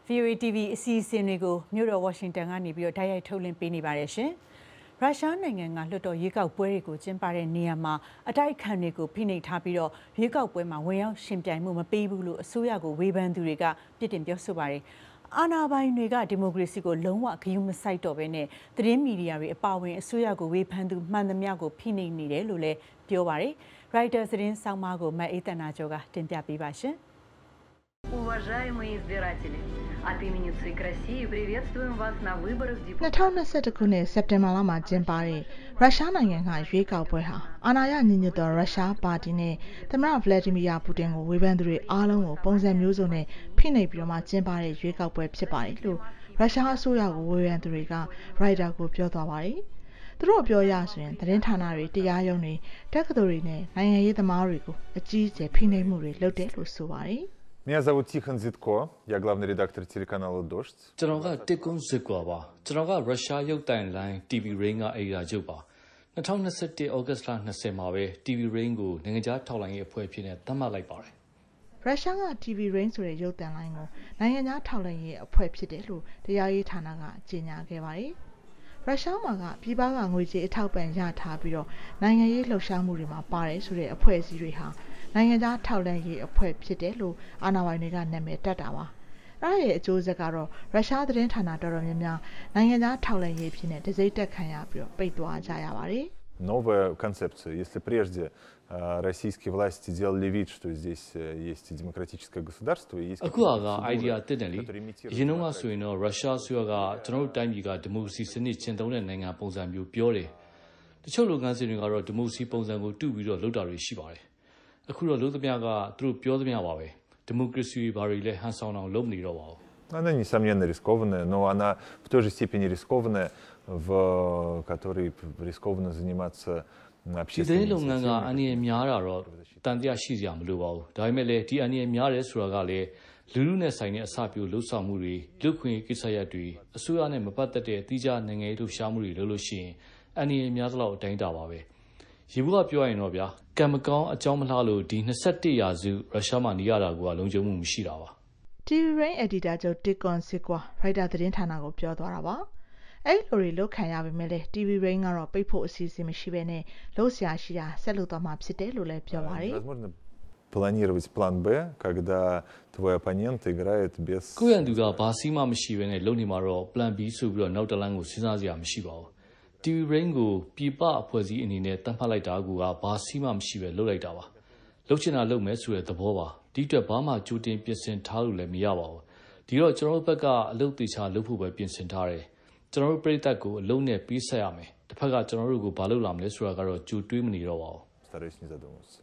VOA TV အစီအစဉ်တွေကိုမြို့တော်ဝါရှင်တန်ကနေပြီးတော့တိုက်ရိုက်ထုတ်လွှင့်ပေးနေပါတယ်ရှင်။ရုရှားနိုင်ငံကလွှတ်တော်ရွေးကောက်ပွဲတွေကိုကျင်းပတဲ့နေရာမှာအတိုက်အခံတွေကိုဖိနှိပ်ထားပြီးတော့ရွေးကောက်ပွဲမှာဝင်ရောက်ရှင်ပြိုင်မှုမပေးဘူးလို့အစိုးရကိုဝေဖန်သူတွေကပြစ်တင်ပြောဆိုပါတယ်။အာဏာပိုင်တွေကဒီမိုကရေစီကိုလုံးဝဂရုမစိုက်တော့ဘဲနဲ့သတင်းမီဒီယာတွေအပါအဝင်အစိုးရကိုဝေဖန်သူမှန်သမျှကိုဖိနှိပ်နေတယ်လို့လည်းပြောပါတယ်။ Reuters သတင်းဆောင်းပါးကိုမအေးတနာကျော်ကတင်ပြပေးပါရှင်။ Уважаемые избиратели, от имени ЦИК России приветствуем вас на выборах депутатов. 2021 ခုနှစ်စက်တင်ဘာလမှာကျင်းပတဲ့ရုရှားနိုင်ငံကရွေးကောက်ပွဲဟာအာဏာရညီညွတ်သောရုရှားပါတီနဲ့သမ္မတဗလာဒီမီယာပူတင်ကိုဝေဖန်သူတွေအားလုံးကိုပုံစံမျိုးစုံနဲ့ဖိနှိပ်ပြီးတော့မှကျင်းပတဲ့ရွေးကောက်ပွဲဖြစ်ပါတယ်လို့ရုရှားအစိုးရကိုဝေဖန်သူတွေကရိုက်တာကိုပြောသွားပါတယ်။သူတို့ပြောရဆိုရင်သတင်းဌာနတွေတရားရုံးတွေတက္ကသိုလ်တွေနဲ့နိုင်ငံရေးသမားတွေကိုအကြီးအကျယ်ဖိနှိပ်မှုတွေလုပ်တယ်လို့ဆိုပါတယ်။ Меня зовут Тихон Зитко, я главный редактор телеканала «Дождь». ကျွန်တော်ကတစ်ကွန်းဇစ်ကွာပါကျွန်တော်ကရုရှားရုပ်သံလိုင်း TV Rain ကအေရာချုပ်ပါ2021 ဩဂတ်စ်လ20မှာပဲ TV Rain ကိုနိုင်ငံခြားထောက်လှမ်းရေးအဖွဲ့ဖြစ်နေသတ်မှတ်လိုက်ပါတယ်ရုရှားက TV Rain ဆိုတဲ့ရုပ်သံလိုင်းကိုနိုင်ငံခြားထောက်လှမ်းရေးအဖွဲ့ဖြစ်တယ်လို့တရားရေးဌာနကကြေညာခဲ့ပါတယ်ရုရှားမှာကပြည်ပကငွေကြေးအထောက်ပံ့ရထားပြီးတော့နိုင်ငံရေးလှုပ်ရှားမှုတွေမှာပါတယ်ဆိုတဲ့အဖွဲ့အစည်းတွေဟာနိုင်ငံခြားထောက်လှမ်းရေးအဖွဲ့ဖြစ်တယ်လို့အာဏာပိုင်တွေကနာမည်တပ်တာပါ။အဲ့ရဲ့အကျိုးဆက်ကတော့ရုရှားသတင်းဌာနတော်တော်များများနိုင်ငံခြားထောက်လှမ်းရေးဖြစ်နေတစိမ့်တက်ခံရပြီးတော့ပိတ်သွားကြရပါတယ်။ Новая концепция. Если прежде российские власти делали вид, что здесь есть демократическое государство и есть အခုက idea တက်တယ်လေအရင်တော့ဆိုရင်တော့ရုရှားဆိုရကကျွန်တော်တို့တိုင်းပြည်ကဒီမိုကရေစီစနစ်ကျင့်သုံးတဲ့နိုင်ငံပုံစံမျိုးပြောတယ်တချို့လုပ်ငန်းစဉ်တွေကတော့ဒီမိုကရေစီပုံစံကိုတူပြီးတော့လုပ်တာတွေရှိပါတယ်အခုတော့လို့သမျှကသူတို့ပြောသမျှပါပဲဒီမိုကရေစီဘာတွေလဲဟန်ဆောင်အောင်လုပ်မနေတော့ပါဘူး Она, несомненно, рискованная, но она в той же степени рискованная, в которой рискованно заниматься общественной инициативой. ဒီလုပ်ငန်းကအနည်းများတာတော့တန်တရားရှိစရာမလိုပါဘူးဒါပေမဲ့လေဒီအနည်းများတယ်ဆိုတာကလေလူလူနဲ့ဆိုင်တဲ့အစပြုလှုပ်ဆောင်မှုတွေလူခွင့်ကိစ္စရပ်တွေအစိုးရနဲ့မပတ်သက်တဲ့အသီးခြားနိုင်ငံရေးလှုပ်ရှားမှုတွေလုပ်လို့ရှိရင်အနည်းများသလောက်အတိုင်းတာပါပဲရေဘူးကပြောရရင်တော့ဗျာကံမကောင်းအကြောင်းမလှလို့ဒီ21ရာစုရုရှားမှာနေရတာကလုံခြုံမှုမရှိတာပါ TV Rain editor ချုပ်တစ်ကွန်စစ်ကွာရိုက်တာသတင်းဌာနကိုပြောသွားတာပါအဲ့လိုတွေလုတ်ခံရပေမဲ့လေ TV Rain ကတော့ပိတ်ဖို့အစီအစဉ်မရှိဘဲနဲ့လုတ်ဆရာရှိတာဆက်လုပ်သွားမှာဖြစ်တယ်လို့လည်းပြောပါတယ် Возможно, планировать план Б, когда твой оппонент играет без ကိုရန်သူကဘာစီးမှမရှိဘဲနဲ့လုံနေမှာတော့ plan B ဆိုပြီးတော့နောက်တလန်းကိုစဉ်းစားစရာမရှိပါဘူး TV Rain ကိုပြည်ပအဖွဲ့အစည်းအနေနဲ့တတ်မှတ်လိုက်တာကဘာစီးမှမရှိပဲလုပ်လိုက်တာပါလုတ်ချင်တာလုပ်မယ်ဆိုတဲ့သဘောပါဒီအတွက်ဘာမှကြိုတင်ပြင်ဆင်ထားလို့လည်းမရပါဘူးဒီတော့ကျွန်တော်တို့ဘက်ကအလုပ်တေချာလုပ်ဖို့ပဲပြင်ဆင်ထားတယ်ကျွန်တော်တို့ပြည်သက်ကိုအလုံးနဲ့ပြီးဆက်ရမယ်တစ်ဖက်ကကျွန်တော်တို့ကိုဘာလုပ်လာမလဲဆိုတာကတော့ကြိုတွေးမနေတော့ပါဘူး стараюсь не задумываться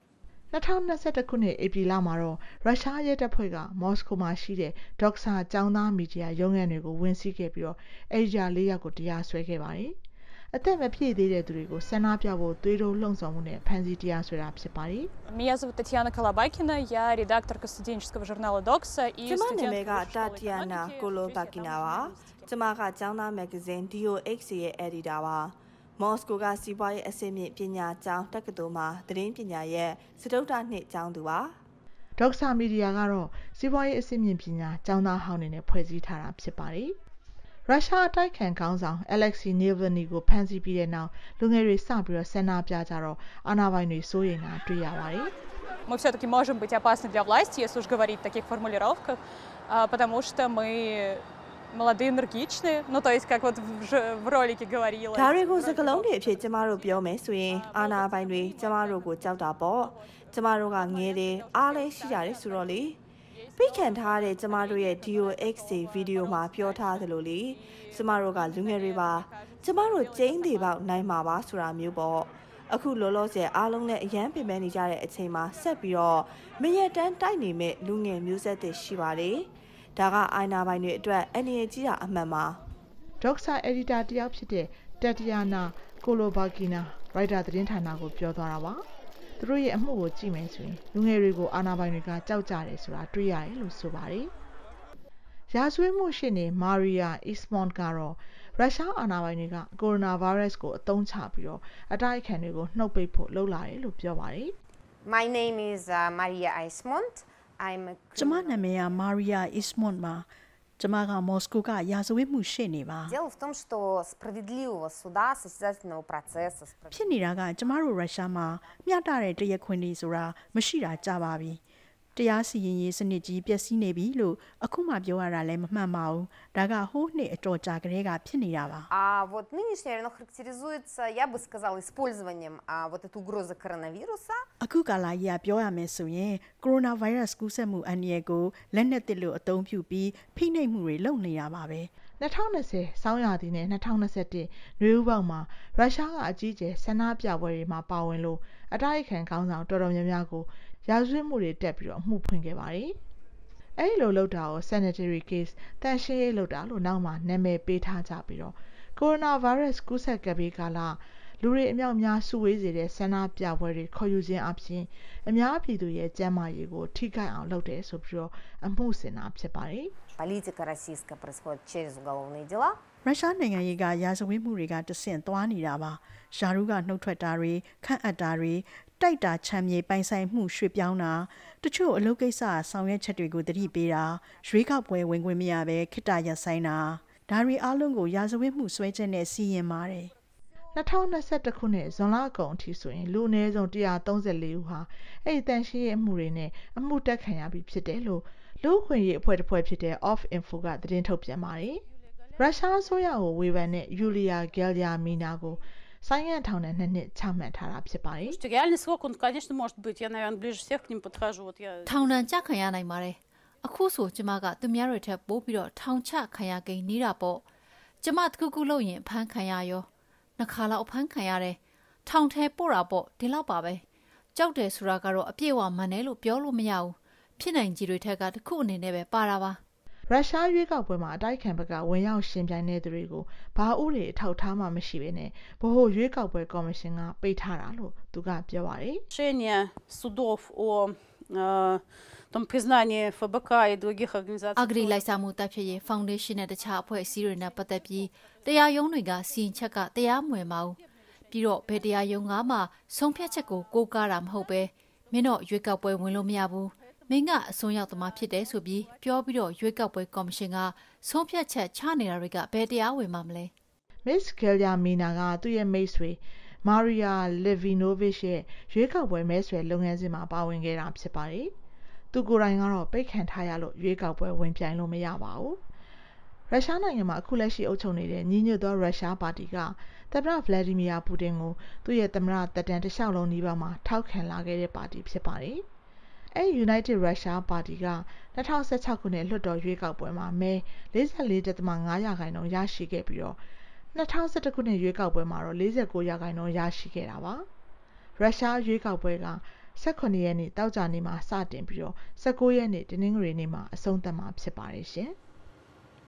2021ခုနှစ်ဧပြီလမှာတော့ရုရှားရဲတပ်ဖွဲ့ကမော်စကိုမှာရှိတဲ့ဒေါက်ဆာကျောင်းသားမီဒီယာရုံးခန်းတွေကိုဝင်စီးခဲ့ပြီးတော့အေဂျာ၄ယောက်ကိုတရားစွဲခဲ့ပါတယ်အသက်မပြည့်သေးတဲ့သူတွေကိုဆန္ဒပြဖို့သွေးထိုးလှုံ့ဆော်မှုနဲ့ဖမ်းဆီးတရားစွဲတာဖြစ်ပါတယ်။ Меня зовут Татьяна Колобакина, я редакторка студенческого журнала Doxa и ကျမနာမည်ကတာတီယာနာကိုလိုဘကီနာပါကျမကကျောင်းသားမဂ္ဂဇင်း DOX ရဲ့ editor ပါမော်စကိုကစီးပွားရေးအဆင့်မြင့်ပညာကျောင်းတက္ကသိုလ်မှာသတင်းပညာရဲ့စတုတ္ထနှစ်ကျောင်းသူပါဒေါက်ဆာမီဒီယာကတော့စီးပွားရေးအဆင့်မြင့်ပညာကျောင်းသားဟောင်းနေနဲ့ဖွဲ့စည်းထားတာဖြစ်ပါတယ်ရုရှားအတိုက်ခံခေါင်းဆောင် Alexei Navalny ကိုဖမ်းဆီးပြီးတဲ့နောက်လူငယ်တွေစပြီးတော့ဆန္ဒပြကြတော့အာဏာပိုင်တွေစိုးရိမ်တာတွေ့ရပါတယ် Мы все-таки можем быть опасны для власти, если уж говорить в таких формулировках, потому что мы молодые, энергичные, ну то есть как вот в ролике говорила. ဒါတွေကိုစကလုံးတွေအဖြစ်ကျမတို့ပြောမယ်ဆိုရင်အာဏာပိုင်တွေကျမတို့ကိုကြောက်တာပေါ့ကျမတို့ကငဲတယ်အားလည်းရှိရတယ်ဆိုတော့လေပြခံထားတဲ့ကျမတို့ရဲ့ DOX ဗီဒီယိုမှာပြောထားသလိုလေကျမတို့ကလူငယ်တွေပါကျမတို့ကျင်းသေးပေါက်နိုင်မှာပါဆိုတာမျိုးပေါ့အခုလောလောဆယ်အားလုံးနဲ့အရန်ပင်ပန်းနေကြတဲ့အချိန်မှာဆက်ပြီးတော့မရတန်းတိုက်နေမဲ့လူငယ်မျိုးဆက်တွေရှိပါတယ်ဒါကအိုင်နာပိုင်တွေအတွက်အနေနဲ့ကြီးတာအမှန်ပါဒေါက်ဆာ editor တယောက်ဖြစ်တဲ့တက်တီယာနာကိုလိုဘာကီနာရိုက်တာသတင်းဌာနကိုပြောသွားတာပါသူတို့ရဲ့အမှုကိုကြည့်မယ်ဆိုရင်လူငယ်တွေကိုအာဏာပိုင်တွေကကြောက်ကြတယ်ဆိုတာတွေ့ရတယ်လို့ဆိုပါတယ်။ရာဇဝတ်မှုရှိနေမာရီယာအစ်မွန်ကတော့ရုရှားအာဏာပိုင်တွေကကိုရိုနာဗိုင်းရပ်စ်ကိုအသုံးချပြီးတော့အတိုက်အခံတွေကိုနှုတ်ပိတ်ဖို့လုပ်လာတယ်လို့ပြောပါတယ်။ My name is Maria Ismont. I'm ကျမနာမည်က Maria Ismont ပါကျမကမော်စကိုကရာဇဝတ်မှုရှေ့နေပါ Дело в том, что справедливого суда, состязательного процесса. ဖြစ်နေတာကကျမတို့ရုရှားမှာမျှတတဲ့တရားခွင်တွေဆိုတာမရှိတာကြပါပြီတရားစီရင်ရေးစနစ်ကြီးပျက်စီးနေပြီလို့အခုမှပြောရတာလည်းမမှန်ပါဘူးဒါကဟိုးနှစ်အတော်ကြာကလေးကဖြစ်နေတာပါ А вот нынешнее оно характеризуется, я бы сказала, использованием вот этой угрозы коронавируса. အခုကာလကြီးကပြောရမယ်ဆိုရင်ကိုရိုနာဗိုင်းရပ်စ်ကူးစက်မှုအန္တရာယ်ကိုလက်နက်သစ်လို့အသုံးပြုပြီးဖိနှိပ်မှုတွေလုပ်နေတာပါပဲ 2020ဆောင်းရာသီနဲ့2021နွေဦးပေါက်မှာရုရှားကအကြီးအကျယ်ဆန္ဒပြပွဲတွေမှာပါဝင်လို့အတိုက်အခံခေါင်းဆောင်တော်တော်များများကိုရာဇဝတ်မှုတွေတက်ပြီးတော့အမှုဖွင့်ခဲ့ပါတယ်။အဲဒီလိုလုပ်တာကို sanitary case တန်ရှင်းရေးလုပ်တာလို့နောက်မှာနာမည်ပေးထားကြပြီးတော့ကိုရိုနာဗိုင်းရပ်စ်ကူးစက်ကပ်ပြီးကာလလူတွေအများများစုဝေးစေတဲ့ဆန္ဒပြပွဲတွေခေါ်ယူခြင်းအပြင်အများပြည်သူရဲ့ကျန်းမာရေးကိုထိခိုက်အောင်လုပ်တယ်ဆိုပြီးတော့အမှုဆင်တာဖြစ်ပါတယ်။ Политика российская происходит через уголовные дела. ရုရှားနိုင်ငံရေးကရာဇဝတ်မှုတွေကတဆင့်သွားနေတာပါ။ယာရုကနှုတ်ထွက်တာတွေခန့်အပ်တာတွေတိုက်တာချမ်းမြေပိုင်ဆိုင်မှုရွှေ့ပြောင်းတာတချို့အလုပ်ကိစ္စဆောင်ရွက်ချက်တွေကိုတတိပေးတာရွေးကောက်ပွဲဝင်ခွင့်မရဘဲခိတ္တရပ်ဆိုင်တာဒါတွေအားလုံးကိုရာဇဝတ်မှုဆွဲချက်နဲ့စီရင်ပါတယ် 2021ခုနှစ်ဇွန်လအကုန်အထိဆိုရင်လူအနည်းဆုံး134ဦးဟာအဲ့ဒီတန်ရှင်းရဲ့အမှုတွေနဲ့အမှုတက်ခံရပြီးဖြစ်တယ်လို့လူ့အခွင့်အရေးအဖွဲ့တစ်ဖွဲ့ဖြစ်တဲ့ Off Info ကသတင်းထုတ်ပြန်ပါတယ်။ရုရှားအစိုးရကိုဝေဖန်တဲ့ယူလီယာဂယ်လ်ယာမီနာကိုဆိုင်းငံ့ထောင်နဲ့2နှစ်ချမှတ်ထားတာဖြစ်ပါတယ်။ Реальный срок он, конечно, может быть. Я, наверное, ближе всех к ним подхожу. Вот я ထောင်ဒဏ်ကြခံရနိုင်ပါတယ်။အခုဆိုကျမကသူများတွေထက်ပိုပြီးတော့ထောင်ချခံရကိန်းနေတာပေါ့။ကျမတခုခုလုပ်ရင်ဖမ်းခံရရောနှစ်ခါလောက်ဖမ်းခံရတယ်။ထောင်ထဲပို့တာပေါ့ဒီလောက်ပါပဲ။ကြောက်တယ်ဆိုတာကတော့အပြည့်အဝမှန်တယ်လို့ပြောလို့မရဘူး။ဖြစ်နိုင်ကြီးတွေထက်ကတခုအနေနဲ့ပဲပါတာပါ။ရုရှားရွေးကောက်ပွဲမှာအတိုက်ခံဘက်ကဝင်ရောက်ရှင်ပြိုင်တဲ့သူတွေကိုဘာဥတွေအထောက်ထားမှမရှိဘဲနဲ့ဗဟိုရွေးကောက်ပွဲကော်မရှင်ကပိတ်ထားတာလို့သူကပြောပါတယ်။ решение судов о том признании ФБК и других организаций အဂရီလိုက်စားမှုတပ်ဖြစ်ရေးဖောင်ဒေးရှင်းနဲ့တခြားအဖွဲ့အစည်းတွေနဲ့ပတ်သက်ပြီးတရားရုံးတွေကစီရင်ချက်ကတရားမဝင်ပါဘူးပြီးတော့ဘယ်တရားရုံးကမှဆုံးဖြတ်ချက်ကိုကိုးကားတာမဟုတ်ပဲမင်းတော့ရွေးကောက်ပွဲဝင်လို့မရဘူးမင်းကအစွန်းရောက်သမားဖြစ်တယ်ဆိုပြီးပြောပြီးတော့ရွေးကောက်ပွဲကော်မရှင်ကဆုံးဖြတ်ချက်ချနေတာတွေကဘယ်တရားဝင်မှာမလဲ Miss Gelia Mina ကသူ့ရဲ့မိတ်ဆွေ Maria Levinovich ရဲ့ရွေးကောက်ပွဲမဲဆွယ်လုပ်ငန်းစဉ်မှာပါဝင်ခဲ့တာဖြစ်ပါတယ်။သူကိုယ်တိုင်ကတော့ပိတ်ခံထားရလို့ရွေးကောက်ပွဲဝင်ပြိုင်လို့မရပါဘူး။ရုရှားနိုင်ငံမှာအခုလက်ရှိအုပ်ချုပ်နေတဲ့ညီညွတ်သောရုရှားပါတီကသမ္မတဗလာဒီမီယာပူတင်ကိုသူ့ရဲ့သမ္မတသက်တမ်းတစ်လျှောက်လုံးနီးပါးမှာထောက်ခံလာခဲ့တဲ့ပါတီဖြစ်ပါတယ်။အဲ United Russia ပါတီက2016ခုနှစ်လွှတ်တော်ရွေးကောက်ပွဲမှာမဲ44.5% ရရှိခဲ့ပြီးတော့2011ခုနှစ်ရွေးကောက်ပွဲမှာတော့49% ရရှိခဲ့တာပါ။ရုရှားရွေးကောက်ပွဲက18ရက်နေ့တောက်ကြနေ့မှာစတင်ပြီးတော့19ရက်နေ့တနင်္ဂနွေနေ့မှာအဆုံးသတ်မှာဖြစ်ပါတယ်ရှင်။